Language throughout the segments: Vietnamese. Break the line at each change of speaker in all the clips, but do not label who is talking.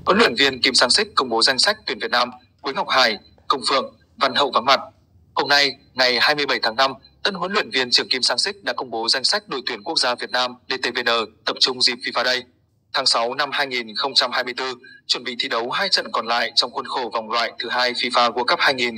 Huấn luyện viên Kim Sang-sik công bố danh sách tuyển Việt Nam, Quế Ngọc Hải, Công Phượng, Văn Hậu vắng mặt. Hôm nay, ngày 27 tháng 5, tân huấn luyện viên trưởng Kim Sang-sik đã công bố danh sách đội tuyển quốc gia Việt Nam DTVN tập trung dịp FIFA Day. Tháng 6 năm 2024, chuẩn bị thi đấu 2 trận còn lại trong khuôn khổ vòng loại thứ 2 FIFA World Cup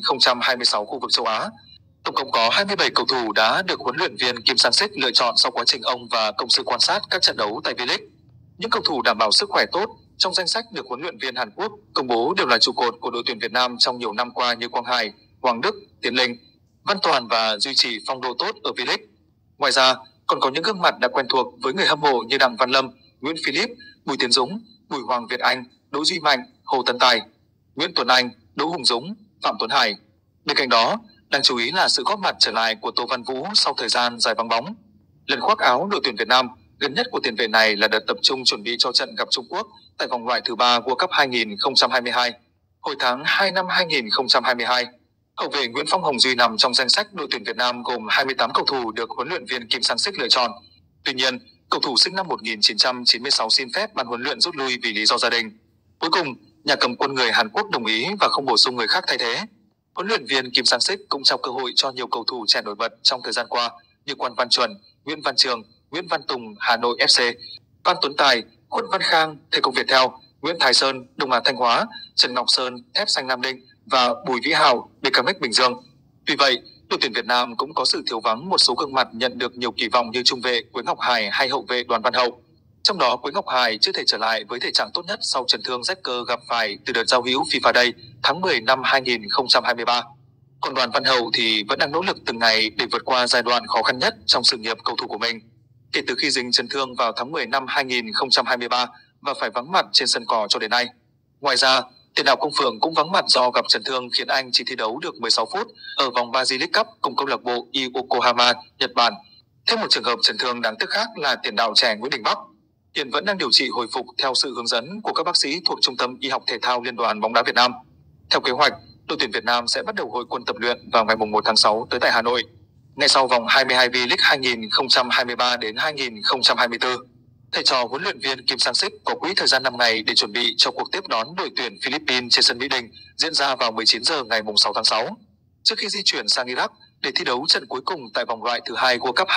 2026 khu vực châu Á. Tổng cộng có 27 cầu thủ đã được huấn luyện viên Kim Sang-sik lựa chọn sau quá trình ông và công sự quan sát các trận đấu tại V-League. Những cầu thủ đảm bảo sức khỏe tốt trong danh sách được huấn luyện viên Hàn Quốc công bố đều là trụ cột của đội tuyển Việt Nam trong nhiều năm qua như Quang Hải, Hoàng Đức, Tiến Linh, Văn Toàn và duy trì phong độ tốt ở V-League. Ngoài ra, còn có những gương mặt đã quen thuộc với người hâm mộ như Đặng Văn Lâm, Nguyễn Philip, Bùi Tiến Dũng, Bùi Hoàng Việt Anh, Đỗ Duy Mạnh, Hồ Tấn Tài, Nguyễn Tuấn Anh, Đỗ Hùng Dũng, Phạm Tuấn Hải. Bên cạnh đó, đáng chú ý là sự góp mặt trở lại của Tô Văn Vũ sau thời gian dài vắng bóng. Lần khoác áo đội tuyển Việt Nam gần nhất của tiền vệ này là đợt tập trung chuẩn bị cho trận gặp Trung Quốc tại vòng loại thứ 3 World Cup 2022. Hồi tháng 2 năm 2022, hậu vệ Nguyễn Phong Hồng Duy nằm trong danh sách đội tuyển Việt Nam gồm 28 cầu thủ được huấn luyện viên Kim Sang-sik lựa chọn. Tuy nhiên, cầu thủ sinh năm 1996 xin phép ban huấn luyện rút lui vì lý do gia đình. Cuối cùng, nhà cầm quân người Hàn Quốc đồng ý và không bổ sung người khác thay thế. Huấn luyện viên Kim Sang-sik cũng trao cơ hội cho nhiều cầu thủ trẻ nổi bật trong thời gian qua như Quan Văn Chuẩn, Nguyễn Văn Trường, Nguyễn Văn Tùng, Hà Nội FC, Phan Tuấn Tài, Khuất Văn Khang, Thể công Viettel, Nguyễn Thái Sơn, Đông Á Thanh Hóa, Trần Ngọc Sơn, Thép Xanh Nam Định và Bùi Vĩ Hảo, BKMX Bình Dương. Tuy vậy, đội tuyển Việt Nam cũng có sự thiếu vắng một số gương mặt nhận được nhiều kỳ vọng như trung vệ Quế Ngọc Hải hay hậu vệ Đoàn Văn Hậu. Trong đó, Quế Ngọc Hải chưa thể trở lại với thể trạng tốt nhất sau chấn thương rách cơ gặp phải từ đợt giao hữu FIFA Day tháng 10 năm 2023. Còn Đoàn Văn Hậu thì vẫn đang nỗ lực từng ngày để vượt qua giai đoạn khó khăn nhất trong sự nghiệp cầu thủ của mình. Kể từ khi dính chấn thương vào tháng 10 năm 2023 và phải vắng mặt trên sân cỏ cho đến nay. Ngoài ra, tiền đạo Công Phượng cũng vắng mặt do gặp chấn thương khiến anh chỉ thi đấu được 16 phút ở vòng 3 J-League Cup cùng câu lạc bộ Yokohama, Nhật Bản. Thêm một trường hợp chấn thương đáng tiếc khác là tiền đạo trẻ Nguyễn Đình Bắc. Hiện vẫn đang điều trị hồi phục theo sự hướng dẫn của các bác sĩ thuộc Trung tâm Y học Thể thao Liên đoàn bóng đá Việt Nam. Theo kế hoạch, đội tuyển Việt Nam sẽ bắt đầu hội quân tập luyện vào ngày 1 tháng 6 tới tại Hà Nội, ngay sau vòng 22 V-League 2023 đến 2024. Thầy trò huấn luyện viên Kim Sang-sik có quỹ thời gian 5 ngày để chuẩn bị cho cuộc tiếp đón đội tuyển Philippines trên sân Mỹ Đình diễn ra vào 19 giờ ngày 6 tháng 6. Trước khi di chuyển sang Iraq để thi đấu trận cuối cùng tại vòng loại thứ 2 World Cup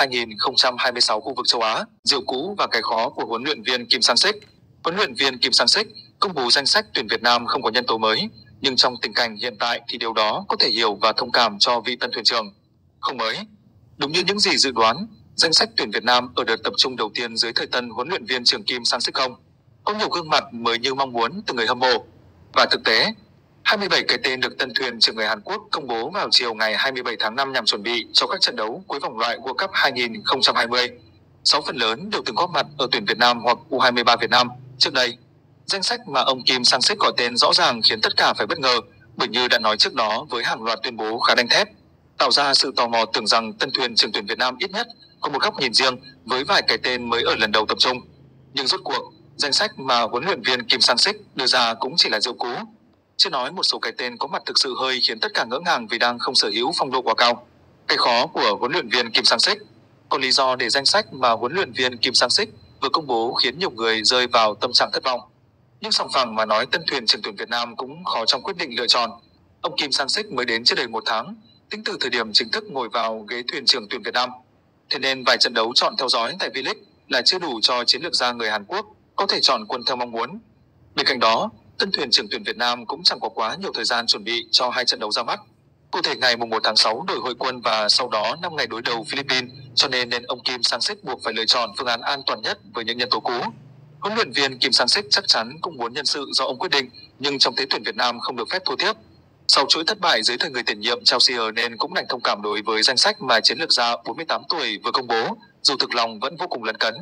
2026 khu vực châu Á, rượu cũ và cái khó của huấn luyện viên Kim Sang-sik. Huấn luyện viên Kim Sang-sik công bố danh sách tuyển Việt Nam không có nhân tố mới, nhưng trong tình cảnh hiện tại thì điều đó có thể hiểu và thông cảm cho vị tân thuyền trưởng. Không mới. Đúng như những gì dự đoán, danh sách tuyển Việt Nam ở đợt tập trung đầu tiên dưới thời tân huấn luyện viên trưởng Kim Sang-sik không có nhiều gương mặt mới như mong muốn từ người hâm mộ. Và thực tế, 27 cái tên được tân thuyền trưởng người Hàn Quốc công bố vào chiều ngày 27 tháng 5 nhằm chuẩn bị cho các trận đấu cuối vòng loại World Cup 2020. 6 phần lớn đều từng góp mặt ở tuyển Việt Nam hoặc U23 Việt Nam trước đây. Danh sách mà ông Kim Sang-sik gọi tên rõ ràng khiến tất cả phải bất ngờ, bởi như đã nói trước đó với hàng loạt tuyên bố khá đanh thép, tạo ra sự tò mò tưởng rằng tân thuyền trưởng tuyển Việt Nam ít nhất có một góc nhìn riêng với vài cái tên mới ở lần đầu tập trung. Nhưng rốt cuộc, danh sách mà huấn luyện viên Kim Sang-sik đưa ra cũng chỉ là rượu cũ. Chưa nói một số cái tên có mặt thực sự hơi khiến tất cả ngỡ ngàng vì đang không sở hữu phong độ quá cao. Cái khó của huấn luyện viên Kim Sang-sik có lý do để danh sách mà huấn luyện viên Kim Sang-sik vừa công bố khiến nhiều người rơi vào tâm trạng thất vọng. Nhưng sòng phẳng mà nói tân thuyền trưởng tuyển Việt Nam cũng khó trong quyết định lựa chọn. Ông Kim Sang-sik mới đến chưa đầy 1 tháng, tính từ thời điểm chính thức ngồi vào ghế thuyền trưởng tuyển Việt Nam. Thế nên vài trận đấu chọn theo dõi tại V-League là chưa đủ cho chiến lược gia người Hàn Quốc có thể chọn quân theo mong muốn. Bên cạnh đó, tân thuyền trưởng tuyển Việt Nam cũng chẳng có quá nhiều thời gian chuẩn bị cho 2 trận đấu ra mắt. Cụ thể ngày 1 tháng 6 đổi hội quân và sau đó 5 ngày đối đầu Philippines, cho nên ông Kim Sang-sik buộc phải lựa chọn phương án an toàn nhất với những nhân tố cũ. Huấn luyện viên Kim Sang-sik chắc chắn cũng muốn nhân sự do ông quyết định, nhưng trong thế tuyển Việt Nam không được phép thua tiếp. Sau chuỗi thất bại dưới thời người tiền nhiệm Chelsea nên cũng đành thông cảm đối với danh sách mà chiến lược gia 48 tuổi vừa công bố, dù thực lòng vẫn vô cùng lấn cấn.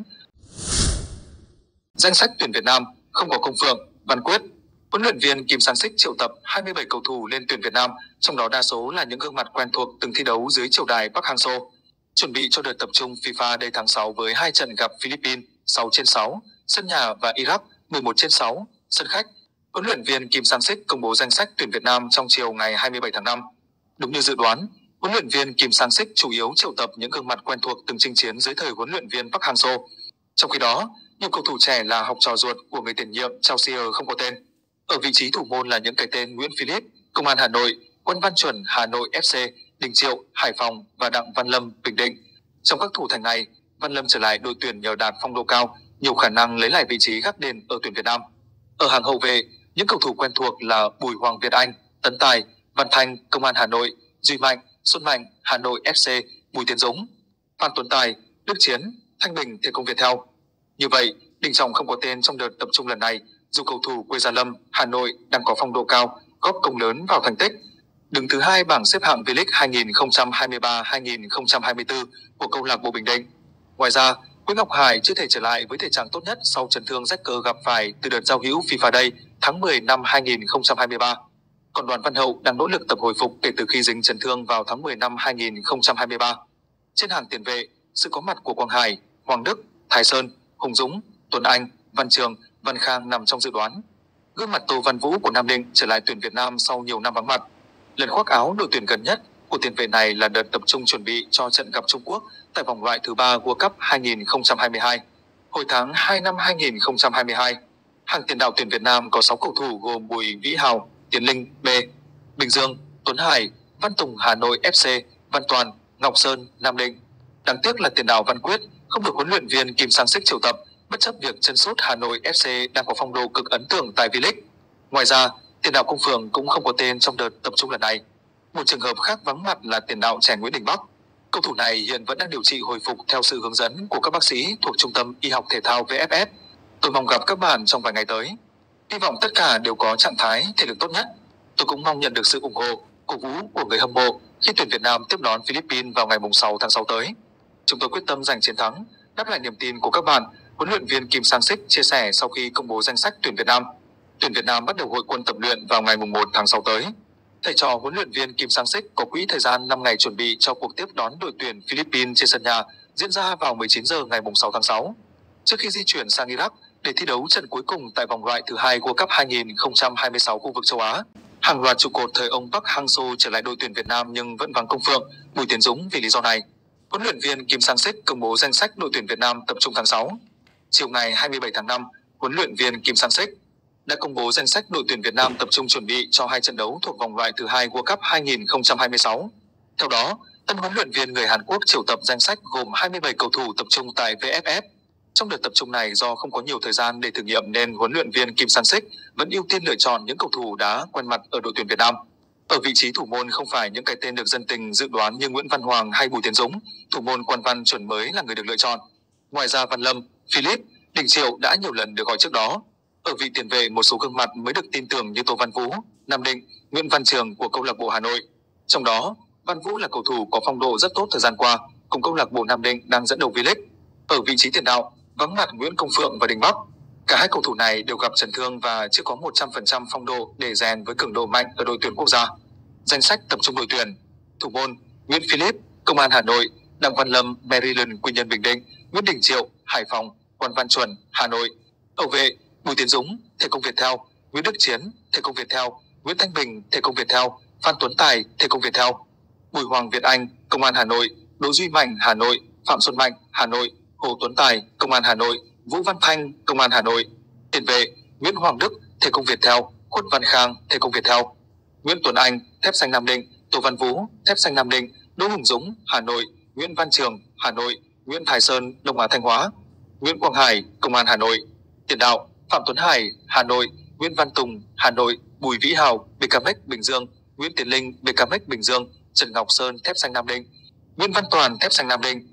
Danh sách tuyển Việt Nam không có Công Phượng, Văn Quyết. Huấn luyện viên Kim Sang-sik triệu tập 27 cầu thủ lên tuyển Việt Nam, trong đó đa số là những gương mặt quen thuộc từng thi đấu dưới triều đài Park Hang-seo. Chuẩn bị cho đợt tập trung FIFA Day tháng 6 với 2 trận gặp Philippines 6/6, sân nhà và Iraq 11/6, sân khách. Huấn luyện viên Kim Sang-sik công bố danh sách tuyển Việt Nam trong chiều ngày 27 tháng 5. Đúng như dự đoán, huấn luyện viên Kim Sang-sik chủ yếu triệu tập những gương mặt quen thuộc từng chinh chiến dưới thời huấn luyện viên Park Hang-seo. Trong khi đó, nhiều cầu thủ trẻ là học trò ruột của người tiền nhiệm Chelsea không có tên. Ở vị trí thủ môn là những cái tên Nguyễn Philip, Công an Hà Nội, Quân Văn Chuẩn, Hà Nội FC, Đình Triệu, Hải Phòng và Đặng Văn Lâm, Bình Định. Trong các thủ thành này, Văn Lâm trở lại đội tuyển nhờ đạt phong độ cao, nhiều khả năng lấy lại vị trí gác đền ở tuyển Việt Nam. Ở hàng hậu vệ, những cầu thủ quen thuộc là Bùi Hoàng Việt Anh, Tấn Tài, Văn Thanh, Công an Hà Nội, Duy Mạnh, Xuân Mạnh, Hà Nội FC, Bùi Tiến Dũng, Phan Tuấn Tài, Đức Chiến, Thanh Bình, Thể công Viettel. Như vậy, Đình Trọng không có tên trong đợt tập trung lần này, dù cầu thủ quê Gia Lâm, Hà Nội đang có phong độ cao, góp công lớn vào thành tích. Đứng thứ 2 bảng xếp hạng V-League 2023-2024 của câu lạc bộ Bình Định. Ngoài ra, Nguyễn Ngọc Hải chưa thể trở lại với thể trạng tốt nhất sau chấn thương rách cơ gặp phải từ đợt giao hữu FIFA Day tháng 10 năm 2023. Còn Đoàn Văn Hậu đang nỗ lực tập hồi phục kể từ khi dính chấn thương vào tháng 10 năm 2023. Trên hàng tiền vệ, sự có mặt của Quang Hải, Hoàng Đức, Thái Sơn, Hùng Dũng, Tuấn Anh, Văn Trường, Văn Khang nằm trong dự đoán. Gương mặt Tô Văn Vũ của Nam Định trở lại tuyển Việt Nam sau nhiều năm vắng mặt. Lần khoác áo đội tuyển gần nhất của tiền vệ này là đợt tập trung chuẩn bị cho trận gặp Trung Quốc tại vòng loại thứ 3 World Cup 2022. Hồi tháng 2 năm 2022, hàng tiền đạo tuyển Việt Nam có 6 cầu thủ gồm Bùi Vĩ Hào, Tiến Linh, B, Bình Dương, Tuấn Hải, Văn Tùng, Hà Nội FC, Văn Toàn, Ngọc Sơn, Nam Định. Đáng tiếc là tiền đạo Văn Quyết không được huấn luyện viên Kim Sang Sích triệu tập, bất chấp việc chân sút Hà Nội FC đang có phong độ cực ấn tượng tại V-League. Ngoài ra, tiền đạo Công Phượng cũng không có tên trong đợt tập trung lần này. Một trường hợp khác vắng mặt là tiền đạo trẻ Nguyễn Đình Bắc. Cầu thủ này hiện vẫn đang điều trị hồi phục theo sự hướng dẫn của các bác sĩ thuộc Trung tâm Y học Thể thao VFF. Tôi mong gặp các bạn trong vài ngày tới. Hy vọng tất cả đều có trạng thái thể lực tốt nhất. Tôi cũng mong nhận được sự ủng hộ, cổ vũ của người hâm mộ khi tuyển Việt Nam tiếp đón Philippines vào ngày 6 tháng 6 tới. Chúng tôi quyết tâm giành chiến thắng, đáp lại niềm tin của các bạn, huấn luyện viên Kim Sang Sích chia sẻ sau khi công bố danh sách tuyển Việt Nam. Tuyển Việt Nam bắt đầu hội quân tập luyện vào ngày 1 tháng 6 tới. Thầy trò huấn luyện viên Kim Sang Sích có quỹ thời gian 5 ngày chuẩn bị cho cuộc tiếp đón đội tuyển Philippines trên sân nhà diễn ra vào 19 giờ ngày 6 tháng 6. Trước khi di chuyển sang Iraq để thi đấu trận cuối cùng tại vòng loại thứ 2 World Cup 2026 khu vực châu Á, hàng loạt trụ cột thời ông Park Hang-seo trở lại đội tuyển Việt Nam nhưng vẫn vắng Công Phượng, Bùi Tiến Dũng vì lý do này. Huấn luyện viên Kim Sang Sích công bố danh sách đội tuyển Việt Nam tập trung tháng 6. Chiều ngày 27 tháng 5, huấn luyện viên Kim Sang Sích đã công bố danh sách đội tuyển Việt Nam tập trung chuẩn bị cho 2 trận đấu thuộc vòng loại thứ 2 World Cup 2026. Theo đó, tân huấn luyện viên người Hàn Quốc triệu tập danh sách gồm 27 cầu thủ tập trung tại VFF. Trong đợt tập trung này do không có nhiều thời gian để thử nghiệm nên huấn luyện viên Kim Sang Sích vẫn ưu tiên lựa chọn những cầu thủ đã quen mặt ở đội tuyển Việt Nam. Ở vị trí thủ môn không phải những cái tên được dân tình dự đoán như Nguyễn Văn Hoàng hay Bùi Tiến Dũng, thủ môn Quân Văn Chuẩn mới là người được lựa chọn. Ngoài ra Văn Lâm, Philip, Đình Triệu đã nhiều lần được gọi trước đó. Ở vị tiền vệ một số gương mặt mới được tin tưởng như Tô Văn Vũ, Nam Định, Nguyễn Văn Trường của câu lạc bộ Hà Nội. Trong đó, Văn Vũ là cầu thủ có phong độ rất tốt thời gian qua, cùng câu lạc bộ Nam Định đang dẫn đầu V-League. Ở vị trí tiền đạo, vắng mặt Nguyễn Công Phượng và Đình Bắc. Cả hai cầu thủ này đều gặp chấn thương và chưa có 100% phong độ để rèn với cường độ mạnh ở đội tuyển quốc gia. Danh sách tập trung đội tuyển: thủ môn Nguyễn Philip, Công an Hà Nội, Đặng Văn Lâm, Maryland, Quy Nhơn Bình Định, Nguyễn Đình Triệu, Hải Phòng, Quân Văn Chuẩn, Hà Nội. Hậu vệ: Bùi Tiến Dũng, Thể công Viettel, Nguyễn Đức Chiến, Thể công Viettel, Nguyễn Thanh Bình, Thể công Viettel, Phan Tuấn Tài, Thể công Viettel. Bùi Hoàng Việt Anh, Công an Hà Nội, Đỗ Duy Mạnh, Hà Nội, Phạm Xuân Mạnh, Hà Nội, Hồ Tuấn Tài, Công an Hà Nội, Vũ Văn Thanh, Công an Hà Nội. Tiền vệ: Nguyễn Hoàng Đức, Thể công Viettel, Khuất Văn Khang, Thể công Viettel. Nguyễn Tuấn Anh, Thép xanh Nam Định, Tô Văn Vũ, Thép xanh Nam Định, Đỗ Hùng Dũng, Hà Nội, Nguyễn Văn Trường, Hà Nội, Nguyễn Thái Sơn, Đông Á Thanh Hóa. Nguyễn Quang Hải, Công an Hà Nội. Tiền đạo: Phạm Tuấn Hải, Hà Nội, Nguyễn Văn Tùng, Hà Nội, Bùi Vĩ Hào, BKMX Bình Dương, Nguyễn Tiến Linh, BKMX Bình Dương, Trần Ngọc Sơn, Thép xanh Nam Định, Nguyễn Văn Toàn, Thép xanh Nam Định.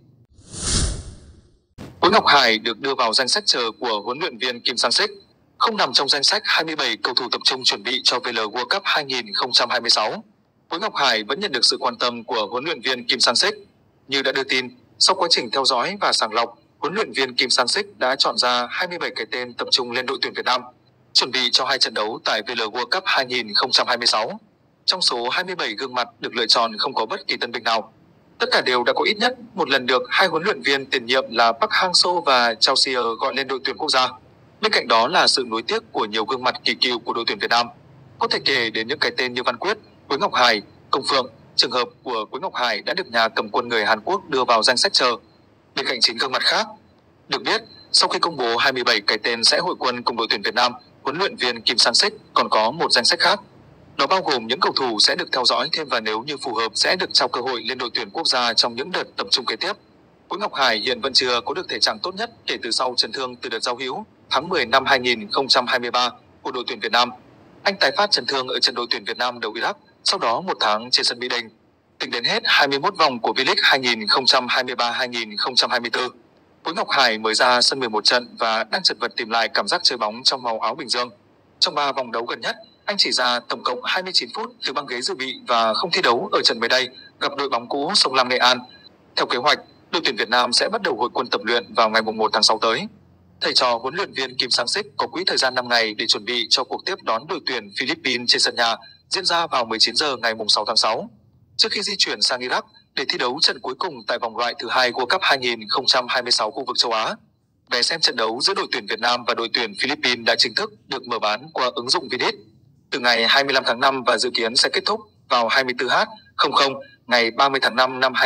Nguyễn Ngọc Hải được đưa vào danh sách chờ của huấn luyện viên Kim Sang Sích, không nằm trong danh sách 27 cầu thủ tập trung chuẩn bị cho VL World Cup 2026. Nguyễn Ngọc Hải vẫn nhận được sự quan tâm của huấn luyện viên Kim Sang Sích. Như đã đưa tin, sau quá trình theo dõi và sàng lọc, huấn luyện viên Kim Sang Sích đã chọn ra 27 cái tên tập trung lên đội tuyển Việt Nam, chuẩn bị cho 2 trận đấu tại VL World Cup 2026. Trong số 27 gương mặt được lựa chọn không có bất kỳ tân binh nào. Tất cả đều đã có ít nhất một lần được 2 huấn luyện viên tiền nhiệm là Park Hang-seo và Chao Sier gọi lên đội tuyển quốc gia. Bên cạnh đó là sự nối tiếc của nhiều gương mặt kỳ cựu của đội tuyển Việt Nam. Có thể kể đến những cái tên như Văn Quyết, Nguyễn Ngọc Hải, Công Phượng. Trường hợp của Nguyễn Ngọc Hải đã được nhà cầm quân người Hàn Quốc đưa vào danh sách chờ. Bên cạnh 9 gương mặt khác, được biết, sau khi công bố 27 cái tên sẽ hội quân cùng đội tuyển Việt Nam, huấn luyện viên Kim Sang-sik còn có một danh sách khác. Nó bao gồm những cầu thủ sẽ được theo dõi thêm và nếu như phù hợp sẽ được trao cơ hội lên đội tuyển quốc gia trong những đợt tập trung kế tiếp. Nguyễn Ngọc Hải hiện vẫn chưa có được thể trạng tốt nhất kể từ sau chấn thương từ đợt giao hữu tháng 10 năm 2023 của đội tuyển Việt Nam. Anh tái phát chấn thương ở trận đội tuyển Việt Nam đầu Iraq, sau đó một tháng trên sân Mỹ Đình. Tính đến hết 21 vòng của V-League 2023-2024, Nguyễn Ngọc Hải mới ra sân 11 trận và đang chật vật tìm lại cảm giác chơi bóng trong màu áo Bình Dương. Trong 3 vòng đấu gần nhất, anh chỉ ra tổng cộng 29 phút từ băng ghế dự bị và không thi đấu ở trận mới đây gặp đội bóng cũ Sông Lam Nghệ An. Theo kế hoạch, đội tuyển Việt Nam sẽ bắt đầu hội quân tập luyện vào ngày 1 tháng 6 tới. Thầy trò huấn luyện viên Kim Sang-sik có quỹ thời gian 5 ngày để chuẩn bị cho cuộc tiếp đón đội tuyển Philippines trên sân nhà diễn ra vào 19 giờ ngày 6 tháng 6. Trước khi di chuyển sang Iraq để thi đấu trận cuối cùng tại vòng loại thứ 2 World Cup 2026 khu vực châu Á. Vé xem trận đấu giữa đội tuyển Việt Nam và đội tuyển Philippines đã chính thức được mở bán qua ứng dụng Vietjet từ ngày 25 tháng 5 và dự kiến sẽ kết thúc vào 24h00 ngày 30 tháng 5 năm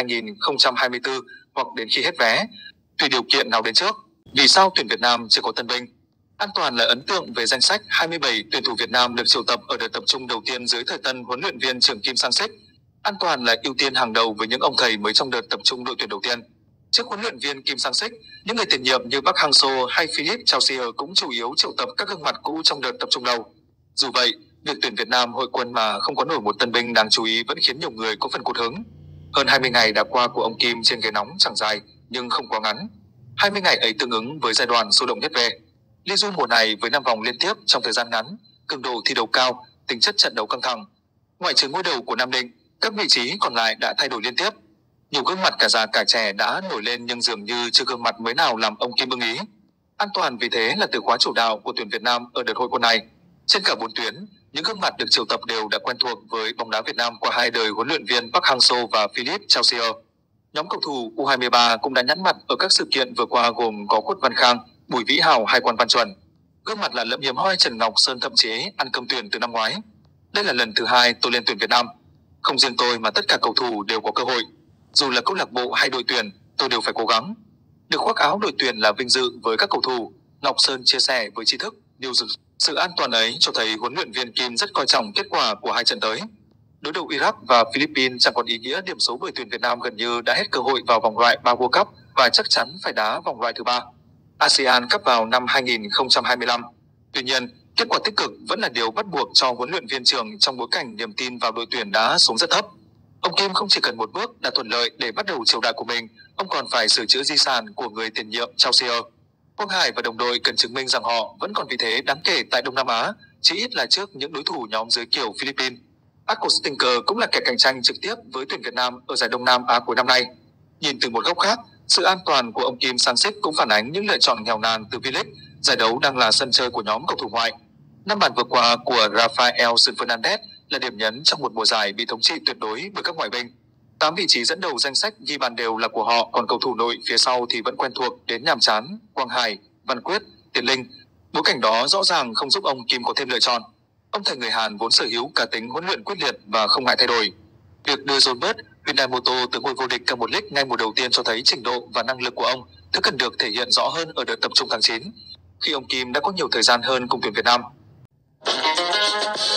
2024 hoặc đến khi hết vé, tùy điều kiện nào đến trước. Vì sao tuyển Việt Nam chưa có tân binh? An Toàn là ấn tượng về danh sách 27 tuyển thủ Việt Nam được triệu tập ở đợt tập trung đầu tiên dưới thời tân huấn luyện viên trưởng Kim Sang-sik. An Toàn là ưu tiên hàng đầu với những ông thầy mới trong đợt tập trung đội tuyển đầu tiên. Trước huấn luyện viên Kim Sang-sik, những người tiền nhiệm như Park Hang-seo hay Philip Chausier cũng chủ yếu triệu tập các gương mặt cũ trong đợt tập trung đầu. Dù vậy, việc tuyển Việt Nam hội quân mà không có nổi một tân binh đáng chú ý vẫn khiến nhiều người có phần cụt hứng. Hơn 20 ngày đã qua của ông Kim trên ghế nóng chẳng dài nhưng không quá ngắn. 20 ngày ấy tương ứng với giai đoạn sôi động nhất về. Liên du mùa này với 5 vòng liên tiếp trong thời gian ngắn, cường độ thi đấu cao, tính chất trận đấu căng thẳng. Ngoại trừ ngôi đầu của Nam Định, các vị trí còn lại đã thay đổi liên tiếp. Nhiều gương mặt cả già cả trẻ đã nổi lên nhưng dường như chưa gương mặt mới nào làm ông Kim ưng ý. An toàn vì thế là từ khóa chủ đạo của tuyển Việt Nam ở đợt hội quân này. Trên cả 4 tuyến, những gương mặt được triệu tập đều đã quen thuộc với bóng đá Việt Nam qua 2 đời huấn luyện viên Park Hang-seo và Philip Chausier. Nhóm cầu thủ U23 cũng đã nhắn mặt ở các sự kiện vừa qua gồm có Quất Văn Khang, Bùi Vĩ Hào hay Quan Văn Chuẩn. Gương mặt lạ lẫm hiếm hoi Trần Ngọc Sơn thậm chí ăn cơm tuyển từ năm ngoái. Đây là lần thứ 2 tôi lên tuyển Việt Nam. Không riêng tôi mà tất cả cầu thủ đều có cơ hội. Dù là câu lạc bộ hay đội tuyển, tôi đều phải cố gắng. Được khoác áo đội tuyển là vinh dự với các cầu thủ, Ngọc Sơn chia sẻ với tri thức. Điều sự an toàn ấy cho thấy huấn luyện viên Kim rất coi trọng kết quả của 2 trận tới. Đối đầu Iraq và Philippines chẳng còn ý nghĩa điểm số bởi tuyển Việt Nam gần như đã hết cơ hội vào vòng loại 3 World Cup và chắc chắn phải đá vòng loại thứ 3 ASEAN Cup vào năm 2025. Tuy nhiên, kết quả tích cực vẫn là điều bắt buộc cho huấn luyện viên trưởng trong bối cảnh niềm tin vào đội tuyển đã xuống rất thấp. Ông Kim không chỉ cần một bước đã thuận lợi để bắt đầu triều đại của mình, ông còn phải sửa chữa di sản của người tiền nhiệm Chausier. Quang Hải và đồng đội cần chứng minh rằng họ vẫn còn vị thế đáng kể tại Đông Nam Á, chỉ ít là trước những đối thủ nhóm dưới kiểu Philippines. Atco Stinker cũng là kẻ cạnh tranh trực tiếp với tuyển Việt Nam ở giải Đông Nam Á cuối năm nay. Nhìn từ một góc khác, sự an toàn của ông Kim Sang-sik cũng phản ánh những lựa chọn nghèo nàn từ V-League, giải đấu đang là sân chơi của nhóm cầu thủ ngoại. 5 bàn vừa qua của Rafael Fernandez là điểm nhấn trong một mùa giải bị thống trị tuyệt đối bởi các ngoại binh. 8 vị trí dẫn đầu danh sách ghi bàn đều là của họ, còn cầu thủ nội phía sau thì vẫn quen thuộc đến nhàm chán, Quang Hải, Văn Quyết, Tiến Linh. Bối cảnh đó rõ ràng không giúp ông Kim có thêm lựa chọn. Ông thầy người Hàn vốn sở hữu cá tính huấn luyện quyết liệt và không ngại thay đổi. Việc đưa John Hyundai Motor từ ngôi vô địch K1 League ngay mùa đầu tiên cho thấy trình độ và năng lực của ông thứ cần được thể hiện rõ hơn ở đợt tập trung tháng 9, khi ông Kim đã có nhiều thời gian hơn cùng tuyển Việt Nam.